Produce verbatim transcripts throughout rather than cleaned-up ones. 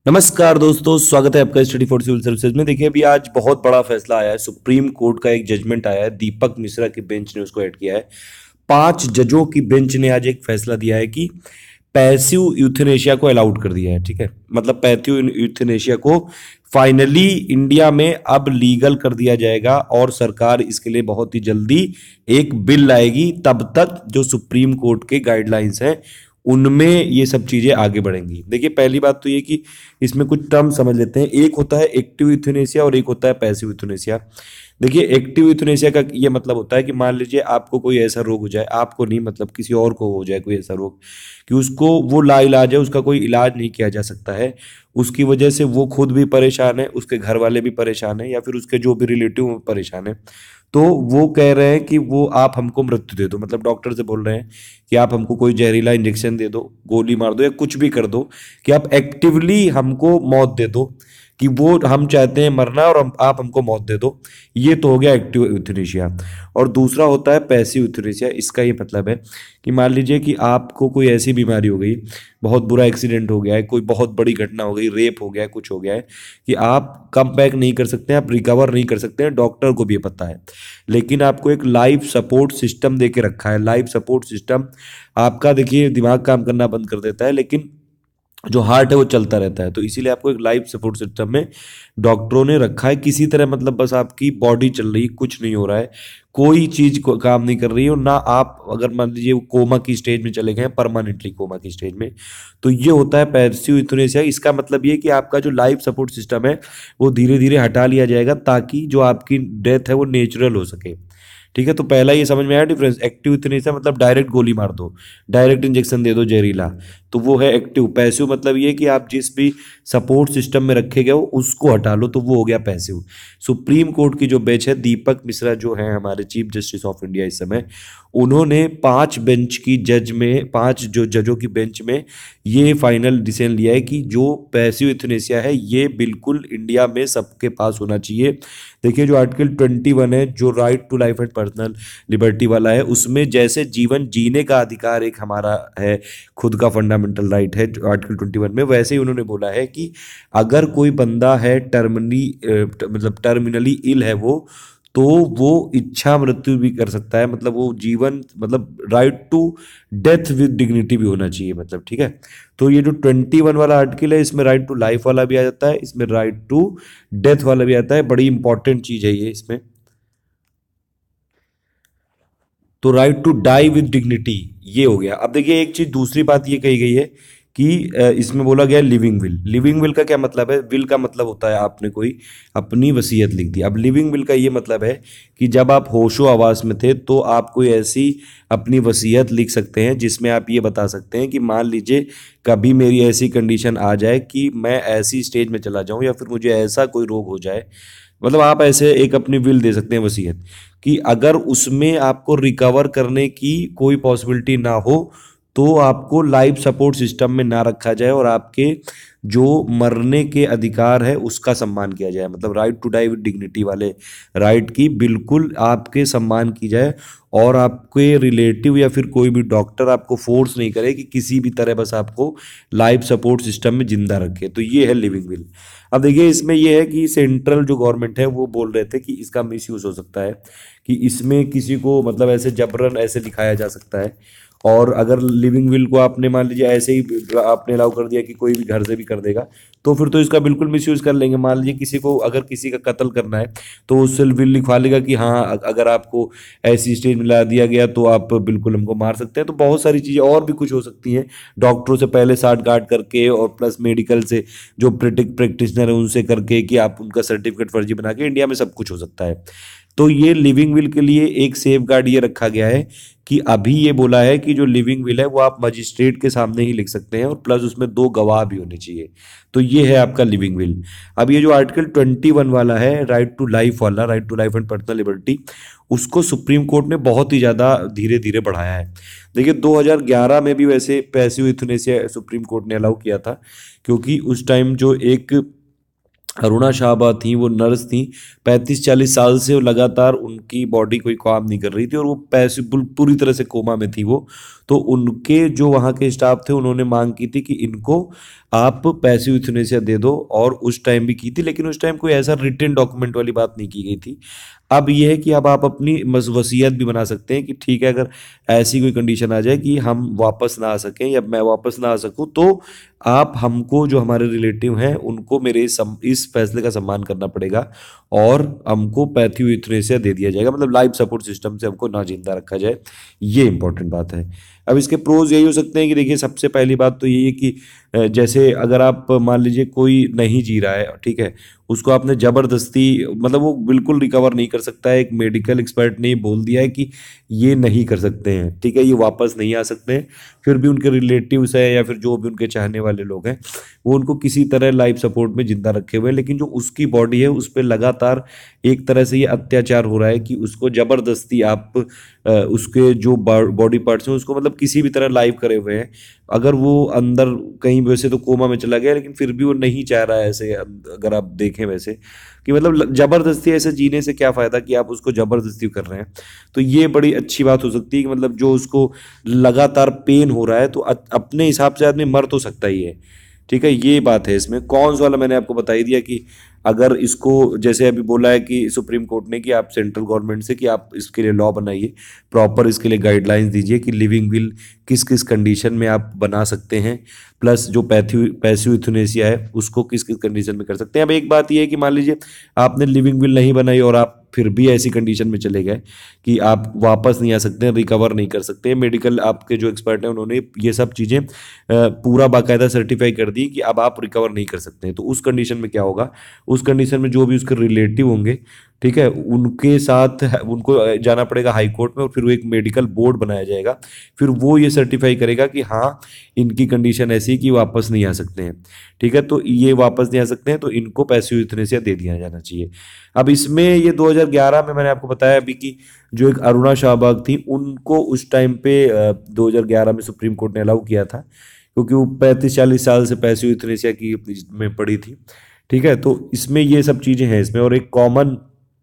नमस्कार दोस्तों, स्वागत है आपका स्टडी फॉर सिविल सर्विसेज में। देखिए, अभी आज बहुत बड़ा फैसला आया है। सुप्रीम कोर्ट का एक जजमेंट आया है, दीपक मिश्रा की बेंच ने उसको ऐड किया है। पांच जजों की बेंच ने आज एक फैसला दिया है कि पैसिव यूथेनेशिया को अलाउड कर दिया है। ठीक है, मतलब पैसिव यूथेनेशिया को फाइनली इंडिया में अब लीगल कर दिया जाएगा और सरकार इसके लिए बहुत ही जल्दी एक बिल लाएगी। तब तक जो सुप्रीम कोर्ट के गाइडलाइंस हैं उनमें ये सब चीजें आगे बढ़ेंगी। देखिए, पहली बात तो ये कि इसमें कुछ टर्म समझ लेते हैं। एक होता है एक्टिव यूथेनेशिया और एक होता है पैसिव यूथेनेशिया। देखिए, एक्टिव यूथेनेशिया का ये मतलब होता है कि मान लीजिए आपको कोई ऐसा रोग हो जाए, आपको नहीं मतलब किसी और को हो जाए कोई ऐसा रोग कि उसको वो लाइलाज है, उसका कोई इलाज नहीं किया जा सकता है। उसकी वजह से वो खुद भी परेशान है, उसके घर वाले भी परेशान है, या फिर उसके जो भी रिलेटिव परेशान है। तो वो कह रहे हैं कि वो आप हमको मृत्यु दे दो, मतलब डॉक्टर से बोल रहे हैं कि आप हमको कोई जहरीला इंजेक्शन दे दो, गोली मार दो, या कुछ भी कर दो कि आप एक्टिवली हमको मौत दे दो, कि वो हम चाहते हैं मरना और हम, आप हमको मौत दे दो। ये तो हो गया एक्टिव यूथेनेशिया। और दूसरा होता है पैसिव यूथेनेशिया। इसका ये मतलब है कि मान लीजिए कि आपको कोई ऐसी बीमारी हो गई, बहुत बुरा एक्सीडेंट हो गया है, कोई बहुत बड़ी घटना हो गई, रेप हो गया है, कुछ हो गया है, कि आप कम बैक नहीं कर सकते हैं, आप रिकवर नहीं कर सकते हैं, डॉक्टर को भी ये पता है। लेकिन आपको एक लाइफ सपोर्ट सिस्टम दे के रखा है। लाइफ सपोर्ट सिस्टम आपका, देखिए, दिमाग काम करना बंद कर देता है, लेकिन जो हार्ट है वो चलता रहता है। तो इसीलिए आपको एक लाइफ सपोर्ट सिस्टम में डॉक्टरों ने रखा है किसी तरह, मतलब बस आपकी बॉडी चल रही, कुछ नहीं हो रहा है, कोई चीज को काम नहीं कर रही है, और ना आप अगर मान लीजिए कोमा की स्टेज में चले गए, परमानेंटली कोमा की स्टेज में, तो ये होता है पैसिव यूथेनेशिया। इसका मतलब ये कि आपका जो लाइफ सपोर्ट सिस्टम है वो धीरे धीरे हटा लिया जाएगा, ताकि जो आपकी डेथ है वो नेचुरल हो सके। ठीक है, तो पहला ये समझ में आया डिफरेंस। एक्टिव यूथेनेशिया मतलब डायरेक्ट गोली मार दो, डायरेक्ट इंजेक्शन दे दो जहरीला, तो वो है एक्टिव। पैसिव मतलब ये कि आप जिस भी सपोर्ट सिस्टम में रखे गए हो उसको हटा लो, तो वो हो गया पैसिव। सुप्रीम कोर्ट की जो बेंच है, दीपक मिश्रा जो है हमारे चीफ जस्टिस ऑफ इंडिया इस समय, उन्होंने पांच बेंच की जज में, पांच जो जजों की बेंच में ये फाइनल डिसीजन लिया है कि जो पैसिव यूथेनेशिया है ये बिल्कुल इंडिया में सबके पास होना चाहिए। देखिए, जो आर्टिकल ट्वेंटी वन है, जो right to life and personal liberty वाला है, उसमें जैसे जीवन जीने का अधिकार एक हमारा है, खुद का फंडामेंटल राइट है आर्टिकल ट्वेंटी वन में, वैसे ही उन्होंने बोला है कि अगर कोई बंदा है टर्मिनली मतलब टर्मिनली इल है वो, तो वो इच्छा मृत्यु भी कर सकता है। मतलब वो जीवन, मतलब right to death with dignity भी होना चाहिए, मतलब। ठीक है, तो ये जो ट्वेंटी वन वाला आर्टिकल है, इसमें राइट टू लाइफ वाला भी आ जाता है, इसमें राइट टू डेथ वाला भी आता है। बड़ी इंपॉर्टेंट चीज है ये इसमें। तो right to die with dignity ये हो गया। अब देखिए, एक चीज दूसरी बात ये कही गई है कि अ, इसमें बोला गया लिविंग विल। लिविंग विल का क्या मतलब है? विल का मतलब होता है आपने कोई अपनी वसीयत लिख दी। अब लिविंग विल का ये मतलब है कि जब आप होशो आवास में थे तो आप कोई ऐसी अपनी वसीयत लिख सकते हैं जिसमें आप ये बता सकते हैं कि मान लीजिए कभी मेरी ऐसी कंडीशन आ जाए कि मैं ऐसी स्टेज में चला जाऊं, या फिर मुझे ऐसा कोई रोग हो जाए, मतलब आप ऐसे एक अपनी विल दे सकते हैं, वसीयत, कि अगर उसमें आपको रिकवर करने की कोई पॉसिबिलिटी ना हो तो आपको लाइफ सपोर्ट सिस्टम में ना रखा जाए और आपके जो मरने के अधिकार है उसका सम्मान किया जाए। मतलब right to die with dignity वाले राइट की बिल्कुल आपके सम्मान की जाए, और आपके रिलेटिव या फिर कोई भी डॉक्टर आपको फोर्स नहीं करे कि किसी भी तरह बस आपको लाइफ सपोर्ट सिस्टम में जिंदा रखे। तो ये है लिविंग विल। अब देखिए, इसमें यह है कि सेंट्रल जो गवर्नमेंट है वो बोल रहे थे कि इसका मिसयूज हो सकता है, कि इसमें किसी को मतलब ऐसे जबरन ऐसे दिखाया जा सकता है। और अगर लिविंग विल को आपने मान लीजिए ऐसे ही आपने अलाउ कर दिया कि कोई भी घर से भी कर देगा, तो फिर तो इसका बिल्कुल मिसयूज कर लेंगे। मान लीजिए किसी को अगर किसी का कत्ल करना है तो उससे विल लिखवा लेगा कि हाँ, अगर आपको ऐसी स्टेज में ला दिया गया तो आप बिल्कुल हमको मार सकते हैं। तो बहुत सारी चीज़ें और भी कुछ हो सकती हैं, डॉक्टरों से पहले साठ गांठ करके और प्लस मेडिकल से जो प्रैक्टिशनर है उनसे करके, कि आप उनका सर्टिफिकेट फर्जी बना के, इंडिया में सब कुछ हो सकता है। तो ये लिविंग विल के लिए एक सेफ गार्ड ये रखा गया है कि अभी ये बोला है कि जो लिविंग विल है वो आप मजिस्ट्रेट के सामने ही लिख सकते हैं, और प्लस उसमें दो गवाह भी होने चाहिए। तो ये है आपका लिविंग विल। अब ये जो आर्टिकल ट्वेंटी वन वाला है, राइट टू लाइफ वाला, right to life and personal liberty, उसको सुप्रीम कोर्ट ने बहुत ही ज़्यादा धीरे धीरे बढ़ाया है। देखिए, दो हज़ार ग्यारह में भी वैसे पैसिव यूथनेसिया सुप्रीम कोर्ट ने अलाउ किया था, क्योंकि उस टाइम जो एक अरुणा शाहबा थी, वो नर्स थी, पैंतीस चालीस साल से वो लगातार उनकी बॉडी कोई काम नहीं कर रही थी और वो पैसे पूरी तरह से कोमा में थी वो। तो उनके जो वहाँ के स्टाफ थे उन्होंने मांग की थी कि इनको आप पैसिव यूथनेसिया दे दो, और उस टाइम भी की थी, लेकिन उस टाइम कोई ऐसा रिटन डॉक्यूमेंट वाली बात नहीं की गई थी। अब ये है कि अब आप अपनी मस- वसीयत भी बना सकते हैं कि ठीक है, अगर ऐसी कोई कंडीशन आ जाए कि हम वापस ना आ सकें या मैं वापस ना आ सकूं, तो आप हमको, जो हमारे रिलेटिव हैं, उनको मेरे इस सम, इस फैसले का सम्मान करना पड़ेगा और हमको पैथिव यूथनेसिया दे दिया जाएगा, मतलब लाइफ सपोर्ट सिस्टम से हमको ना जिंदा रखा जाए। ये इंपॉर्टेंट बात है। अब इसके प्रोज यही हो सकते हैं कि देखिए, सबसे पहली बात तो यही है कि अ, जैसे अगर आप मान लीजिए कोई नहीं जी रहा है, ठीक है, उसको आपने जबरदस्ती, मतलब वो बिल्कुल रिकवर नहीं कर सकता है, एक मेडिकल एक्सपर्ट ने बोल दिया है कि ये नहीं कर सकते हैं, ठीक है, ये वापस नहीं आ सकते हैं, फिर भी उनके रिलेटिव्स है या फिर जो भी उनके चाहने वाले लोग हैं, वो उनको किसी तरह लाइफ सपोर्ट में जिंदा रखे हुए हैं, लेकिन जो उसकी बॉडी है उस पर लगातार एक तरह से ये अत्याचार हो रहा है कि उसको जबरदस्ती आप अ, उसके जो बॉडी पार्ट्स हैं उसको मतलब किसी भी तरह लाइव करे हुए हैं। अगर वो अंदर कहीं वैसे तो कोमा में चला गया, लेकिन फिर भी वो नहीं चाह रहा है ऐसे, अगर आप देखें वैसे कि मतलब जबरदस्ती ऐसे जीने से क्या फायदा कि आप उसको जबरदस्ती कर रहे हैं। तो ये बड़ी अच्छी बात हो सकती है कि मतलब जो उसको लगातार पेन हो रहा है, तो अ- अपने हिसाब से आदमी मर तो सकता ही है, ठीक है, ये बात है इसमें। कौन सा वाला मैंने आपको बता ही दिया कि अगर इसको, जैसे अभी बोला है कि सुप्रीम कोर्ट ने कि आप सेंट्रल गवर्नमेंट से कि आप इसके लिए लॉ बनाइए, प्रॉपर इसके लिए गाइडलाइंस दीजिए कि लिविंग विल किस किस कंडीशन में आप बना सकते हैं, प्लस जो पैथिव पैसिव यूथनेसिया है उसको किस किस कंडीशन में कर सकते हैं। अब एक बात यह है कि मान लीजिए आपने लिविंग विल नहीं बनाई और आप फिर भी ऐसी कंडीशन में चले गए कि आप वापस नहीं आ सकते हैं, रिकवर नहीं कर सकते हैं, मेडिकल आपके जो एक्सपर्ट हैं उन्होंने ये सब चीज़ें अ, पूरा बाकायदा सर्टिफाई कर दी कि अब आप रिकवर नहीं कर सकते हैं, तो उस कंडीशन में क्या होगा, उस कंडीशन में जो भी उसके रिलेटिव होंगे, ठीक है, उनके साथ उनको जाना पड़ेगा हाई कोर्ट में, और फिर वो एक मेडिकल बोर्ड बनाया जाएगा, फिर वो ये सर्टिफाई करेगा कि हाँ इनकी कंडीशन ऐसी है कि वापस नहीं आ सकते हैं, ठीक है, तो ये वापस नहीं आ सकते हैं, तो इनको पैसिव यूथनेसिया दे दिया जाना चाहिए। अब इसमें ये दो हज़ार ग्यारह में मैंने आपको बताया अभी कि जो एक अरुणा शाहबाग थी, उनको उस टाइम पे अ, दो हज़ार ग्यारह में सुप्रीम कोर्ट ने अलाउ किया था, क्योंकि वो पैंतीस चालीस साल से पैसिव यूथनेसिया की में पड़ी थी, ठीक है। तो इसमें ये सब चीज़ें हैं इसमें, और एक कॉमन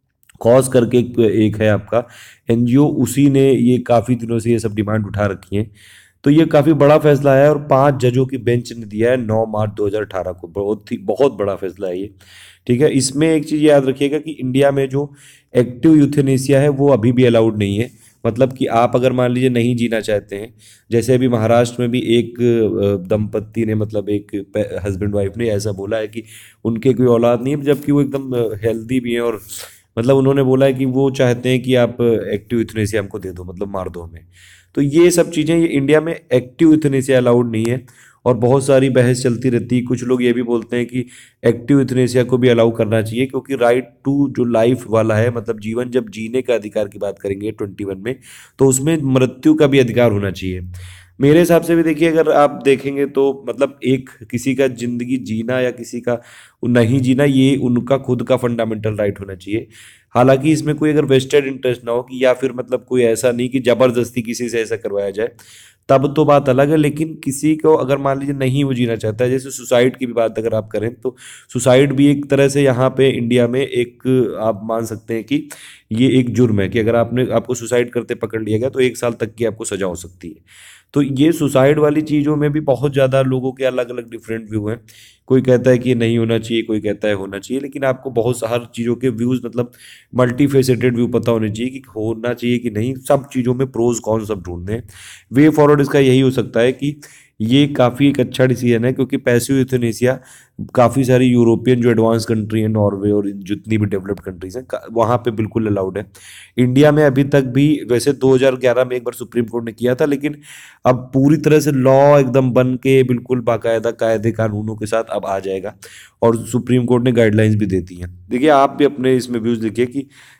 कॉज करके एक, एक है आपका एनजीओ, उसी ने ये काफ़ी दिनों से ये सब डिमांड उठा रखी है। तो ये काफ़ी बड़ा फैसला है और पांच जजों की बेंच ने दिया है नौ मार्च दो हज़ार अठारह को, बहुत ही बहुत बड़ा फैसला है ये, ठीक है। इसमें एक चीज़ याद रखिएगा कि इंडिया में जो एक्टिव यूथेनेसिया है वो अभी भी अलाउड नहीं है, मतलब कि आप अगर मान लीजिए नहीं जीना चाहते हैं, जैसे अभी महाराष्ट्र में भी एक अ, दंपत्ति ने, मतलब एक हस्बैंड वाइफ ने ऐसा बोला है कि उनके कोई औलाद नहीं है, जबकि वो एकदम हेल्दी भी हैं, और मतलब उन्होंने बोला है कि वो चाहते हैं कि आप एक्टिव यूथनेसिया हमको दे दो, मतलब मार दो हमें। तो ये सब चीज़ें, ये इंडिया में एक्टिव यूथनेसिया अलाउड नहीं है, और बहुत सारी बहस चलती रहती है। कुछ लोग ये भी बोलते हैं कि एक्टिव यूथनेसिया को भी अलाउ करना चाहिए, क्योंकि राइट टू जो लाइफ वाला है, मतलब जीवन जब जीने का अधिकार की बात करेंगे ट्वेंटी वन में, तो उसमें मृत्यु का भी अधिकार होना चाहिए। मेरे हिसाब से भी देखिए, अगर आप देखेंगे तो मतलब एक किसी का जिंदगी जीना या किसी का नहीं जीना, ये उनका खुद का फंडामेंटल राइट होना चाहिए। हालांकि इसमें कोई अगर वेस्टेड इंटरेस्ट ना हो कि, या फिर मतलब कोई ऐसा नहीं कि जबरदस्ती किसी से ऐसा करवाया जाए, तब तो बात अलग है। लेकिन किसी को अगर मान लीजिए नहीं वो जीना चाहता है, जैसे सुसाइड की भी बात अगर आप करें, तो सुसाइड भी एक तरह से यहाँ पे इंडिया में एक, आप मान सकते हैं कि ये एक जुर्म है कि अगर आपने आपको सुसाइड करते पकड़ लिया गया तो एक साल तक की आपको सजा हो सकती है। तो ये सुसाइड वाली चीज़ों में भी बहुत ज़्यादा लोगों के अलग अलग डिफरेंट व्यू हैं। कोई कहता है कि ये नहीं होना चाहिए, कोई कहता है होना चाहिए, लेकिन आपको बहुत हर चीज़ों के व्यूज़, मतलब मल्टी फेसेटेड व्यू पता होने चाहिए कि होना चाहिए कि नहीं, सब चीज़ों में प्रोज कौन सब ढूंढने हैं। वे फॉरवर्ड इसका यही हो सकता है कि ये काफ़ी एक अच्छा डिसीजन है, क्योंकि पैसिव यूथनेसिया काफ़ी सारी यूरोपियन जो एडवांस कंट्री है, नॉर्वे और जितनी भी डेवलप्ड कंट्रीज हैं, वहाँ पे बिल्कुल अलाउड है। इंडिया में अभी तक भी, वैसे दो हज़ार ग्यारह में एक बार सुप्रीम कोर्ट ने किया था, लेकिन अब पूरी तरह से लॉ एकदम बन के बिल्कुल बाकायदा कायदे कानूनों के साथ अब आ जाएगा, और सुप्रीम कोर्ट ने गाइडलाइंस भी देती हैं। देखिए, आप भी अपने इसमें व्यूज़ लिखिए कि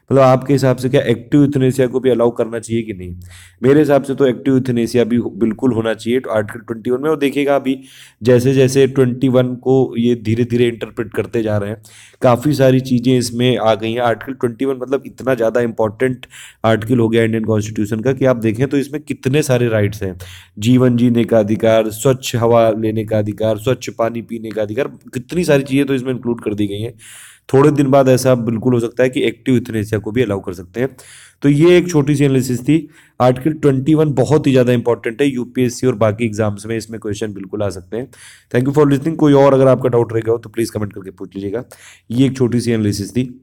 मतलब आपके हिसाब से क्या एक्टिव यूथनेसिया को भी अलाउ करना चाहिए कि नहीं? मेरे हिसाब से तो एक्टिव यूथनेसिया भी बिल्कुल होना चाहिए तो आर्टिकल ट्वेंटी वन में। और देखिएगा अभी जैसे जैसे ट्वेंटी वन को ये धीरे धीरे इंटरप्रेट करते जा रहे हैं, काफ़ी सारी चीज़ें इसमें आ गई हैं। आर्टिकल ट्वेंटी वन मतलब इतना ज़्यादा इंपॉर्टेंट आर्टिकल हो गया इंडियन कॉन्स्टिट्यूशन का कि आप देखें तो इसमें कितने सारे राइट्स हैं। जीवन जीने का अधिकार, स्वच्छ हवा लेने का अधिकार, स्वच्छ पानी पीने का अधिकार, कितनी सारी चीज़ें तो इसमें इंक्लूड कर दी गई हैं। थोड़े दिन बाद ऐसा बिल्कुल हो सकता है कि एक्टिव यूथनेसिया को भी अलाउ कर सकते हैं। तो ये एक छोटी सी एनालिसिस थी। आर्टिकल ट्वेंटी वन बहुत ही ज़्यादा इंपॉर्टेंट है, यूपीएससी और बाकी एग्जाम्स में इसमें क्वेश्चन बिल्कुल आ सकते हैं। Thank you for listening. कोई और अगर आपका डाउट रहेगा हो तो प्लीज़ कमेंट करके पूछ लीजिएगा। ये एक छोटी सी एनालिसिस थी।